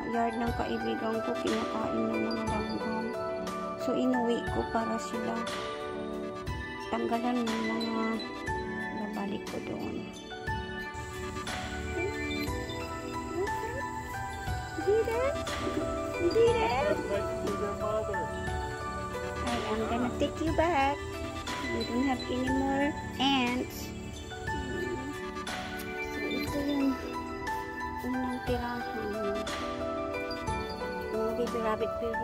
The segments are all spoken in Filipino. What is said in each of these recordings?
yard ng kaibigan ko, kinakain ng mga langgam. So, inuwi ko para sila tanggalan ng mga babalik ko doon. Did it? I am gonna take you back. We don't have any more ants. So, ito yung unang tirahan ng baby rabbit, pero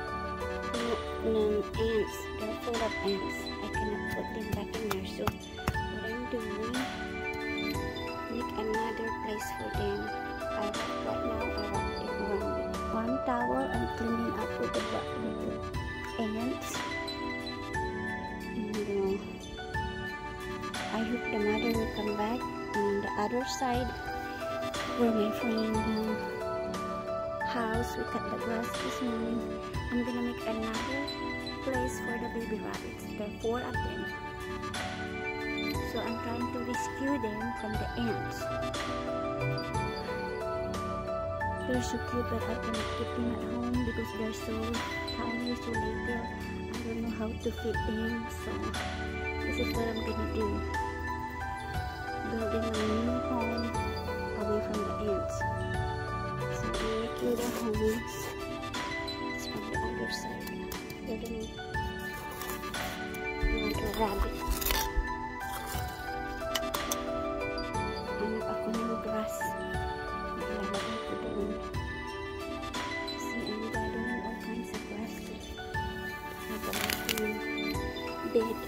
ng ants. They're full of ants. I cannot put them back in there. So, what I'm doing, make another place for them. Right now, I wrap it around with one towel and cleaning up with the ants. And I hope the mother will come back. On the other side, where my friend house, we cut the grass this morning. I'm gonna make another place for the baby rabbits. There are 4 of them. So I'm trying to rescue them from the ants. They're so cute, but I cannot keep them at home because they're so tiny, so little. I don't know how to feed them, so this is what I'm gonna do. Building a new home away from the ants. So I'm making the homes. It's from the other side. Building another rabbit. Hanap ako ng grass. Ilalagay ko doon. See, I'm gathering all kinds of grass. Nagawa ko ng bed.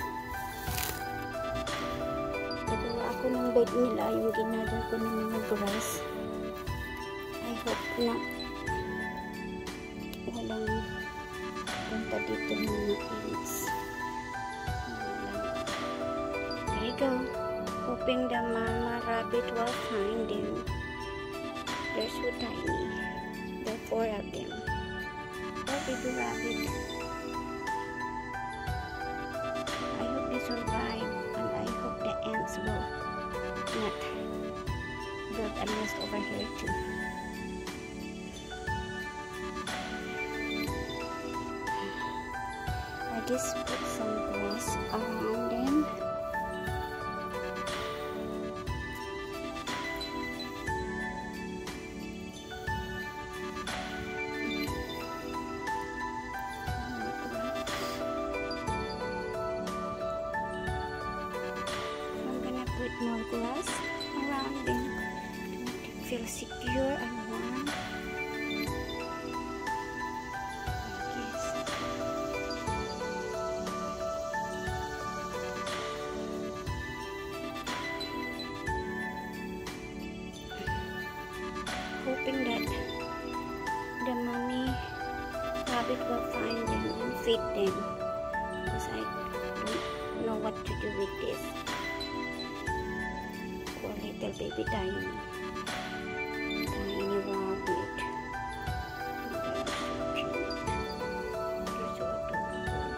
Nagawa ako ng bed nila, yung ginather ko ng mga grass. I hope na walang punta dito ng mga ants. There you go. Hoping the mama rabbit will find them. They're so tiny. There are 4 of them. Oh, baby rabbit. I hope they survive, and I hope the ants will not build a nest over here too. I just put some grass around them. Put more grass around them to make it feel secure and warm. Yes. Hoping that the mommy rabbit will find them and feed them, because I don't know what to do with this. Poor little baby tiny rabbit. They're so adorable.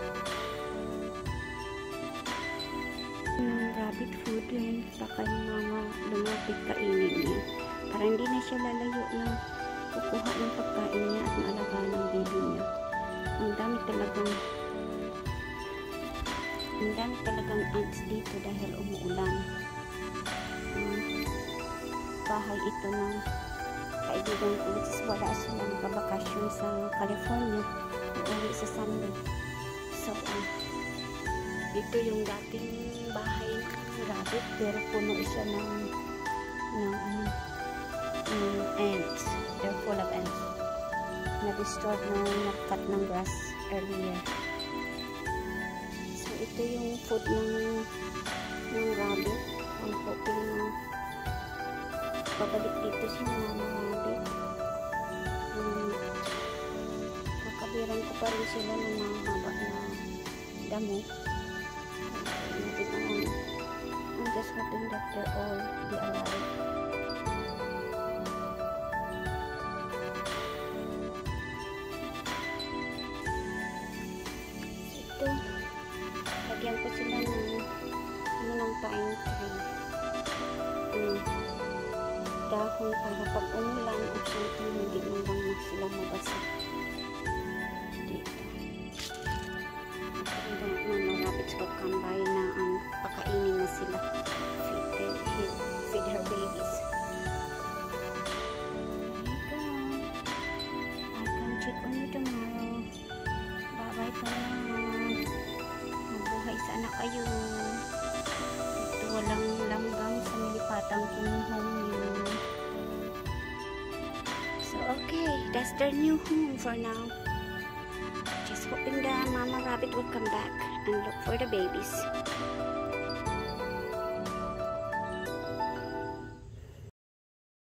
Rabbit food din, baka yung mama lumapit kainin niya. Para hindi na siya lalayo na kukuha ng pagkain niya at maalagaan ng baby niya. Ang dami talagang ants dito dahil umuulan. Bahay ito ng kaibigan ko, which is wala silang kabakasyon sa California, uuwi sa Sunday. So ito yung dating bahay ng rabbit, pero puno siya ng ants. They're full of ants. Na-disturb nung nag-cut ng grass earlier. So ito yung food ng rabbit. I'm hoping na pabalik dito si mama rabbit. Kakabiran ko pa rin sila ng mahaba na damo. I'm just hoping that they're all be alive. Ito, lagyan ko sila ng pine tree. dahon para pag umulan o something hindi man lang na sila mabasa dito. Mama rabbits will come by na pakainin na sila, feed her babies. Check on you tomorrow. Bye-bye po na. Mabuhay sana kayo. Ito walang langgam sa nilipatang home niyo. So, okay. That's their new home for now. Just hoping the mama rabbit will come back and look for the babies.